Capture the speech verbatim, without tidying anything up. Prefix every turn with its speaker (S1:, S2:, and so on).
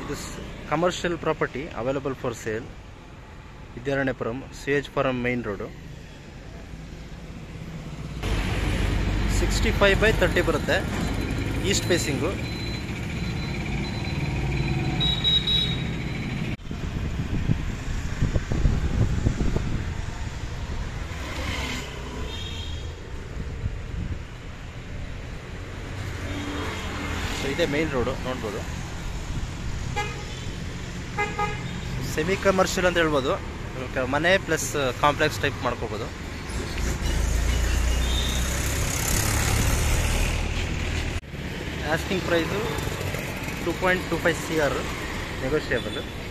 S1: This commercial property available for sale. Vidyaranya puram, Sage Farm main road. sixty-five by thirty ಬರುತ್ತೆ. East facing. So ಇದೆ main road ನೋಡಬಹುದು. Semi commercial ಅಂತ ಹೇಳ್ಬೋದು. ಮನೆ plus complex type ಮಾಡ್ಕೋಬಹುದು. Asking price two point two five C R, negotiable.